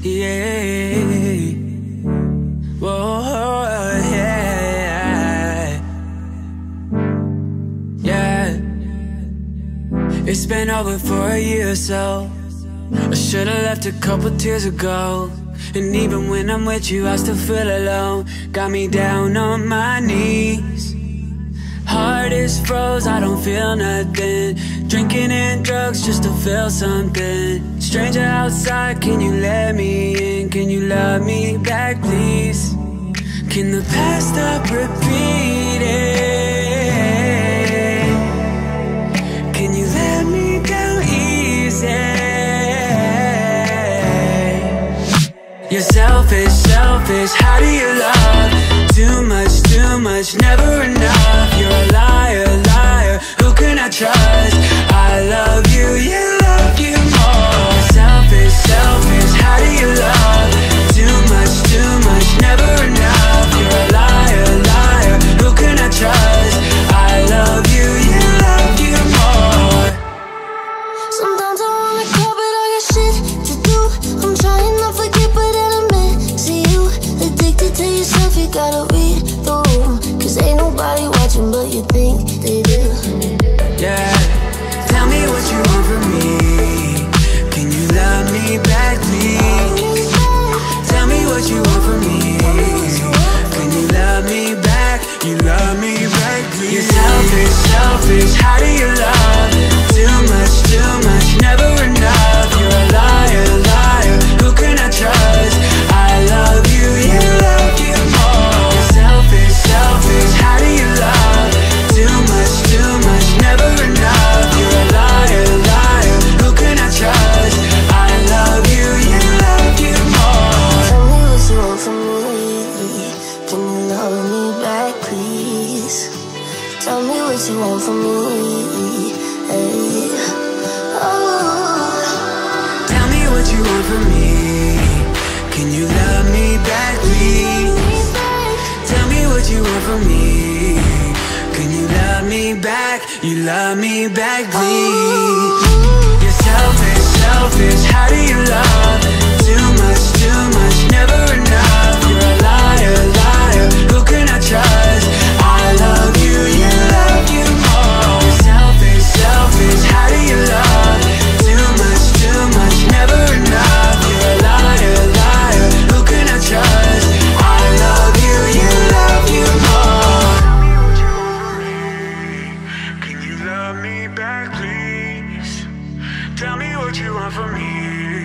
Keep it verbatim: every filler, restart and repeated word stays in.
yeah. Whoa, yeah, yeah. It's been over for a year or so. I should've left a couple tears ago. And even when I'm with you, I still feel alone. Got me down on my knees. Heart is froze, I don't feel nothing. Drinking and drugs just to feel something. Stranger outside, can you let me in? Can you love me back, please? Can the past stop repeating? Can you let me down easy? You're selfish, selfish, how do you love? Too much, too much, never enough. You're a liar, liar, who can I trust? I love you, you love you more. You're selfish, selfish, how do you love? Too much, too much, never enough. You're a liar, liar, who can I trust? I love you, you love you more. Sometimes I wanna call, but I got shit to do. I'm trying not to forget, but then I'm missing you. Addicted to yourself, you gotta read the room. Cause ain't nobody watching, but you think they do. Yeah, tell me what you want from me. Can you love me back, please? Tell me what you want from me. Can you love me back? You love me back, please. You're selfish, selfish, how do you love? Too much, too much, never enough. You're a liar, liar, who can I trust? I love you, you love you more. You're selfish, selfish, how do you love? Too much, too much, never enough. You're a liar, liar, who can I trust? I love you, you love you more. Tell me what you want from me. Can you love me back, please? Tell me what you want from me. Hey. Oh. Tell me what you want from me. Can you love me back, please? Tell me what you want from me. Can you love me back? You love me back, please. You're selfish, selfish, how do you love? Too much, too much, never enough. You're a liar, liar, who can I trust? I love you, you love you more. You're selfish, selfish, how do you love? Too much, too much, never enough. You're a liar, liar, who can I trust? I love you, you love you more. Can you love me back, please? Tell me what you want from me.